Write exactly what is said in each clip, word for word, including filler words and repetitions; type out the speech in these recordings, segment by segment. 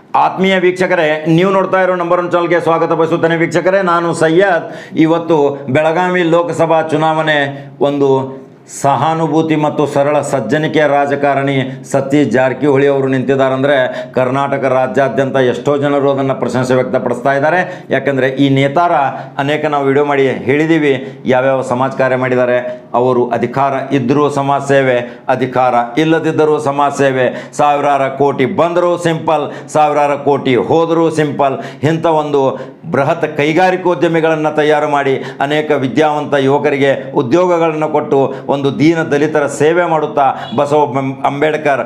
ಆತ್ಮೀಯ ವೀಕ್ಷಕರೇ, ನೀವು ನೋಡ್ತಾ ಇರೋ ನಂಬರ್ ಒನ್ ಚಾನಲ್ಗೆ ಸ್ವಾಗತ ಬಯಸುತ್ತೇನೆ. ವೀಕ್ಷಕರೇ, ನಾನು ಸಯ್ಯದ್. ಇವತ್ತು ಬೆಳಗಾವಿ ಲೋಕಸಭಾ ಚುನಾವಣೆ ಒಂದು ಸಹಾನುಭೂತಿ ಮತ್ತು ಸರಳ ಸಜ್ಜನಿಕೆಯ ರಾಜಕಾರಣಿ ಸತೀಶ್ ಜಾರಕಿಹೊಳಿ ಅವರು ನಿಂತಿದ್ದಾರೆ. ಅಂದರೆ ಕರ್ನಾಟಕ ರಾಜ್ಯಾದ್ಯಂತ ಎಷ್ಟೋ ಜನರು ಅದನ್ನು ಪ್ರಶಂಸೆ ವ್ಯಕ್ತಪಡಿಸ್ತಾ ಇದ್ದಾರೆ. ಯಾಕಂದರೆ ಈ ನೇತಾರ ಅನೇಕ ನಾವು ವಿಡಿಯೋ ಮಾಡಿ ಹೇಳಿದ್ದೀವಿ ಯಾವ್ಯಾವ ಸಮಾಜ ಕಾರ್ಯ ಮಾಡಿದ್ದಾರೆ. ಅವರು ಅಧಿಕಾರ ಇದ್ದರೂ ಸಮಾಜ ಸೇವೆ, ಅಧಿಕಾರ ಇಲ್ಲದಿದ್ದರೂ ಸಮಾಜ ಸೇವೆ, ಸಾವಿರಾರು ಕೋಟಿ ಬಂದರೂ ಸಿಂಪಲ್, ಸಾವಿರಾರು ಕೋಟಿ ಹೋದರೂ ಸಿಂಪಲ್. ಇಂಥ ಒಂದು ಬೃಹತ್ ಕೈಗಾರಿಕೋದ್ಯಮಿಗಳನ್ನು ತಯಾರು ಮಾಡಿ ಅನೇಕ ವಿದ್ಯಾವಂತ ಯುವಕರಿಗೆ ಉದ್ಯೋಗಗಳನ್ನು ಕೊಟ್ಟು ಒಂದು ದೀನ ದಲಿತರ ಸೇವೆ ಮಾಡುತ್ತಾ ಬಸವ ಅಂಬೇಡ್ಕರ್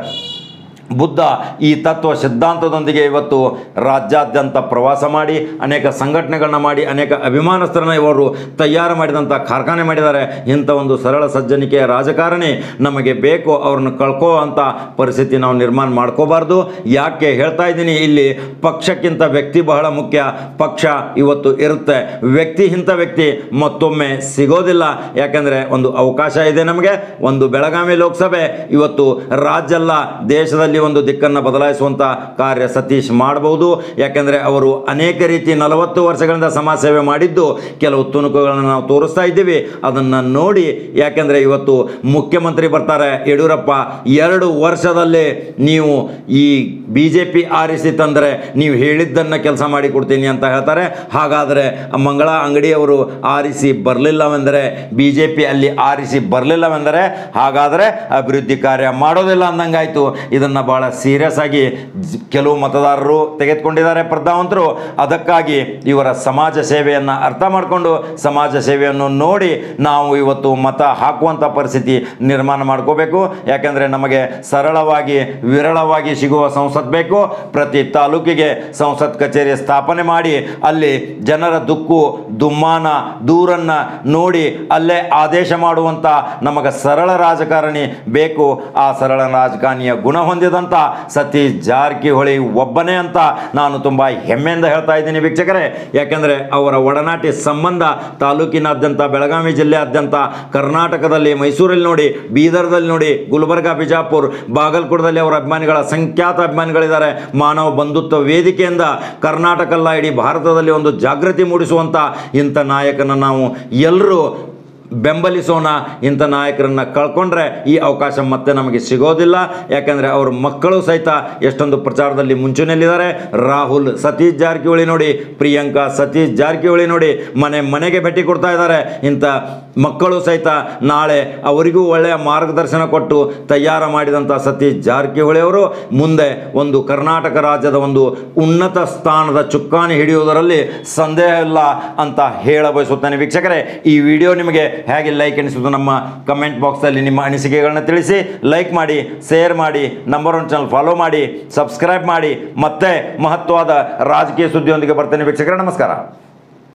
ಬುದ್ಧ ಈ ತತ್ವ ಸಿದ್ಧಾಂತದೊಂದಿಗೆ ಇವತ್ತು ರಾಜ್ಯಾದ್ಯಂತ ಪ್ರವಾಸ ಮಾಡಿ ಅನೇಕ ಸಂಘಟನೆಗಳನ್ನ ಮಾಡಿ ಅನೇಕ ಅಭಿಮಾನಸ್ಥರನ್ನ ಇವರು ತಯಾರು ಮಾಡಿದಂಥ ಕಾರ್ಖಾನೆ ಮಾಡಿದ್ದಾರೆ. ಇಂಥ ಒಂದು ಸರಳ ಸಜ್ಜನಿಕೆಯ ರಾಜಕಾರಣಿ ನಮಗೆ ಬೇಕು. ಅವ್ರನ್ನ ಕಳ್ಕೋ ಅಂಥ ಪರಿಸ್ಥಿತಿ ನಾವು ನಿರ್ಮಾಣ ಮಾಡ್ಕೋಬಾರ್ದು. ಯಾಕೆ ಹೇಳ್ತಾ ಇದ್ದೀನಿ, ಇಲ್ಲಿ ಪಕ್ಷಕ್ಕಿಂತ ವ್ಯಕ್ತಿ ಬಹಳ ಮುಖ್ಯ. ಪಕ್ಷ ಇವತ್ತು ಇರುತ್ತೆ, ವ್ಯಕ್ತಿ ಇಂಥ ವ್ಯಕ್ತಿ ಮತ್ತೊಮ್ಮೆ ಸಿಗೋದಿಲ್ಲ. ಯಾಕೆಂದರೆ ಒಂದು ಅವಕಾಶ ಇದೆ ನಮಗೆ. ಒಂದು ಬೆಳಗಾವಿ ಲೋಕಸಭೆ ಇವತ್ತು ರಾಜ್ಯ ಅಲ್ಲ, ದೇಶದಲ್ಲಿ ಒಂದು ದಿಕ್ಕನ್ನು ಬದಲಾಯಿಸುವಂಥ ಕಾರ್ಯ ಸತೀಶ್ ಮಾಡಬಹುದು. ಯಾಕೆಂದರೆ ಅವರು ಅನೇಕ ರೀತಿ ನಲವತ್ತು ವರ್ಷಗಳಿಂದ ಸಮಾಜ ಸೇವೆ ಮಾಡಿದ್ದು ಕೆಲವು ತುಣುಕುಗಳನ್ನು ನಾವು ತೋರಿಸ್ತಾ ಇದ್ದೀವಿ. ಅದನ್ನು ನೋಡಿ, ಯಾಕೆಂದರೆ ಇವತ್ತು ಮುಖ್ಯಮಂತ್ರಿ ಬರ್ತಾರೆ ಯಡಿಯೂರಪ್ಪ, ಎರಡು ವರ್ಷದಲ್ಲಿ ನೀವು ಈ ಬಿ ಜೆ ಪಿ ಆರಿಸಿ ತಂದರೆ ನೀವು ಹೇಳಿದ್ದನ್ನು ಕೆಲಸ ಮಾಡಿ ಕೊಡ್ತೀನಿ ಅಂತ ಹೇಳ್ತಾರೆ. ಹಾಗಾದರೆ ಮಂಗಳ ಅಂಗಡಿಯವರು ಆರಿಸಿ ಬರಲಿಲ್ಲವೆಂದರೆ, ಬಿ ಜೆ ಪಿ ಅಲ್ಲಿ ಆರಿಸಿ ಬರಲಿಲ್ಲವೆಂದರೆ ಹಾಗಾದರೆ ಅಭಿವೃದ್ಧಿ ಕಾರ್ಯ ಮಾಡೋದಿಲ್ಲ ಅಂದಂಗಾಯಿತು. ಇದನ್ನು ಭಾಳ ಸೀರಿಯಸ್ ಆಗಿ ಕೆಲವು ಮತದಾರರು ತೆಗೆದುಕೊಂಡಿದ್ದಾರೆ, ಪ್ರಜ್ಞಾವಂತರು. ಅದಕ್ಕಾಗಿ ಇವರ ಸಮಾಜ ಸೇವೆಯನ್ನು ಅರ್ಥ ಮಾಡಿಕೊಂಡು ಸಮಾಜ ಸೇವೆಯನ್ನು ನೋಡಿ ನಾವು ಇವತ್ತು ಮತ ಹಾಕುವಂಥ ಪರಿಸ್ಥಿತಿ ನಿರ್ಮಾಣ ಮಾಡ್ಕೋಬೇಕು. ಯಾಕೆಂದರೆ ನಮಗೆ ಸರಳವಾಗಿ ವಿರಳವಾಗಿ ಸಿಗುವ ಸಂಸತ್ ಬೇಕು. ಪ್ರತಿ ತಾಲೂಕಿಗೆ ಸಂಸತ್ ಕಚೇರಿ ಸ್ಥಾಪನೆ ಮಾಡಿ ಅಲ್ಲಿ ಜನರ ದುಕ್ಕು ದುಮ್ಮಾನ ದೂರನ್ನು ನೋಡಿ ಅಲ್ಲೇ ಆದೇಶ ಮಾಡುವಂಥ ನಮಗೆ ಸರಳ ರಾಜಕಾರಣಿ ಬೇಕು. ಆ ಸರಳ ರಾಜಕಾರಣಿಯ ಗುಣ ಹೊಂದಿದಂಥ ಸತೀಶ್ ಜಾರಕಿಹೊಳಿ ಒಬ್ಬನೇ ಅಂತ ನಾನು ತುಂಬ ಹೆಮ್ಮೆಯಿಂದ ಹೇಳ್ತಾ ಇದ್ದೀನಿ ವೀಕ್ಷಕರೇ. ಯಾಕೆಂದರೆ ಅವರ ಒಡನಾಟಿ ಸಂಬಂಧ ತಾಲೂಕಿನಾದ್ಯಂತ, ಬೆಳಗಾವಿ ಜಿಲ್ಲೆಯಾದ್ಯಂತ, ಕರ್ನಾಟಕದಲ್ಲಿ, ಮೈಸೂರಲ್ಲಿ ನೋಡಿ, ಬೀದರ್ದಲ್ಲಿ ನೋಡಿ, ಗುಲ್ಬರ್ಗ, ಬಿಜಾಪುರ, ಬಾಗಲಕೋಟದಲ್ಲಿ ಅವರ ಅಭಿಮಾನಿಗಳ ಸಂಖ್ಯಾತ ಅಭಿಮಾನಿಗಳಿದ್ದಾರೆ. ಮಾನವ ಬಂಧುತ್ವ ವೇದಿಕೆಯಿಂದ ಕರ್ನಾಟಕಲ್ಲ ಇಡೀ ಭಾರತದಲ್ಲಿ ಒಂದು ಜಾಗೃತಿ ಮೂಡಿಸುವಂಥ ಇಂಥ ನಾಯಕನ ನಾವು ಎಲ್ಲರೂ ಬೆಂಬಲಿಸೋಣ. ಇಂಥ ನಾಯಕರನ್ನು ಕಳ್ಕೊಂಡ್ರೆ ಈ ಅವಕಾಶ ಮತ್ತೆ ನಮಗೆ ಸಿಗೋದಿಲ್ಲ. ಯಾಕೆಂದರೆ ಅವ್ರ ಮಕ್ಕಳು ಸಹಿತ ಎಷ್ಟೊಂದು ಪ್ರಚಾರದಲ್ಲಿ ಮುಂಚೂಣಿಯಲ್ಲಿದ್ದಾರೆ. ರಾಹುಲ್ ಸತೀಶ್ ಜಾರಕಿಹೊಳಿ ನೋಡಿ, ಪ್ರಿಯಾಂಕಾ ಸತೀಶ್ ಜಾರಕಿಹೊಳಿ ನೋಡಿ, ಮನೆ ಮನೆಗೆ ಭೇಟಿ ಕೊಡ್ತಾ ಇದ್ದಾರೆ. ಇಂಥ ಮಕ್ಕಳು ಸಹಿತ ನಾಳೆ ಅವರಿಗೂ ಒಳ್ಳೆಯ ಮಾರ್ಗದರ್ಶನ ಕೊಟ್ಟು ತಯಾರು ಮಾಡಿದಂಥ ಸತೀಶ್ ಜಾರಕಿಹೊಳಿ ಅವರು ಮುಂದೆ ಒಂದು ಕರ್ನಾಟಕ ರಾಜ್ಯದ ಒಂದು ಉನ್ನತ ಸ್ಥಾನದ ಚುಕ್ಕಾಣಿ ಹಿಡಿಯುವುದರಲ್ಲಿ ಸಂದೇಹ ಇಲ್ಲ ಅಂತ ಹೇಳ ಬಯಸುತ್ತೇನೆ ವೀಕ್ಷಕರೇ. ಈ ವಿಡಿಯೋ ನಿಮಗೆ ಹೇಗೆ ಲೈಕ್ ಅನಿಸುವುದು ನಮ್ಮ ಕಮೆಂಟ್ ಬಾಕ್ಸಲ್ಲಿ ನಿಮ್ಮ ಅನಿಸಿಕೆಗಳನ್ನ ತಿಳಿಸಿ. ಲೈಕ್ ಮಾಡಿ, ಶೇರ್ ಮಾಡಿ, ನಂಬರ್ ಒನ್ ಚಾನಲ್ ಫಾಲೋ ಮಾಡಿ, ಸಬ್ಸ್ಕ್ರೈಬ್ ಮಾಡಿ. ಮತ್ತೆ ಮಹತ್ವದ ರಾಜಕೀಯ ಸುದ್ದಿಯೊಂದಿಗೆ ಬರ್ತೇನೆ ವೀಕ್ಷಕರೇ. ನಮಸ್ಕಾರ.